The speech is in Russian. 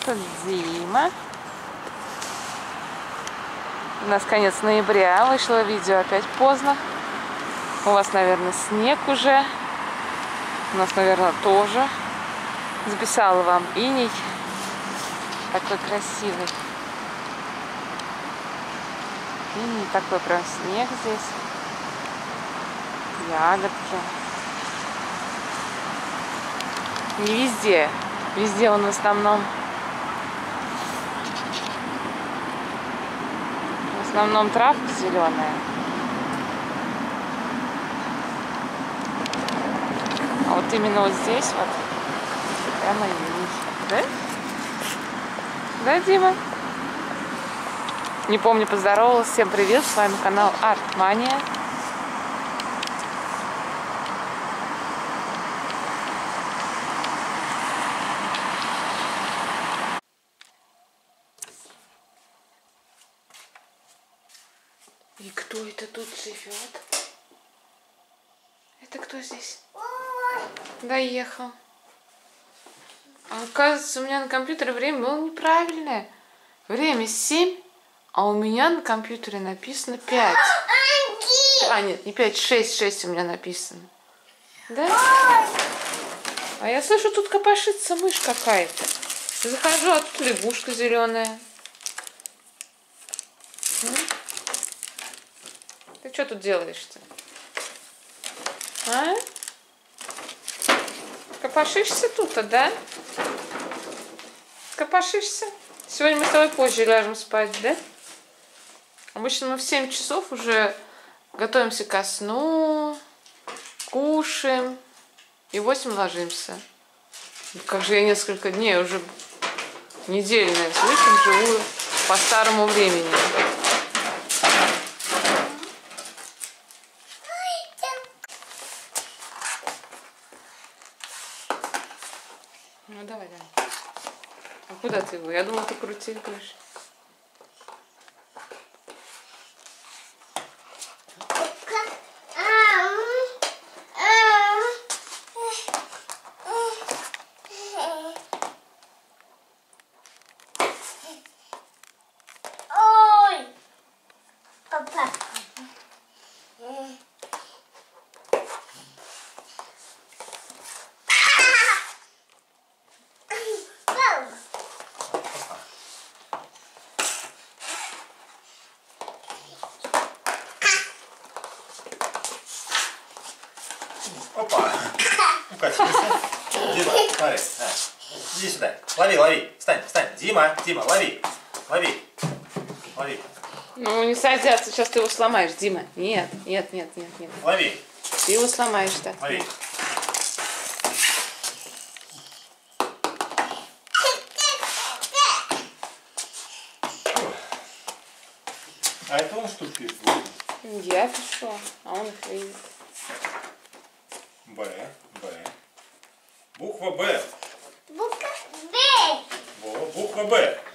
Тут Дима. У нас конец ноября. Вышло видео опять поздно. У вас, наверное, снег уже. У нас, наверное, тоже. Записала вам иней. Такой красивый. Иней, такой прям снег здесь. Ягодки. Не везде. Везде он в основном травка зеленая. А вот именно вот здесь вот прямо иней. Да? Да, Дима? Не помню, поздоровалась. Всем привет, с вами канал Артмания. И кто это тут живет? Это кто здесь? Доехал. А оказывается, у меня на компьютере время было неправильное. Время 7, а у меня на компьютере написано 5. А, нет, не 5, 6 у меня написано. Да? А я слышу, тут копошится мышь какая-то. Захожу, а тут лягушка зеленая. Ты что тут делаешь-то? А? Копошишься тут-то, да? Копошишься? Сегодня мы с тобой позже ляжем спать, да? Обычно мы в 7 часов уже готовимся ко сну, кушаем и в 8 ложимся. Как же я несколько дней уже недельная слышим, живу по старому времени. Ну давай. А куда ты его? Я думала, ты крутить будешь. Ой, папа. Опа! Укатился. Дима, смотри. Иди сюда. Лови. Встань. Дима, лови. Ну, не садятся, сейчас ты его сломаешь, Дима. Нет. Лови. Ты его сломаешь, да. Лови. А это он что пишет? Я пишу, а он их видит. Б. Буква Б. Буква Б. Буква Б.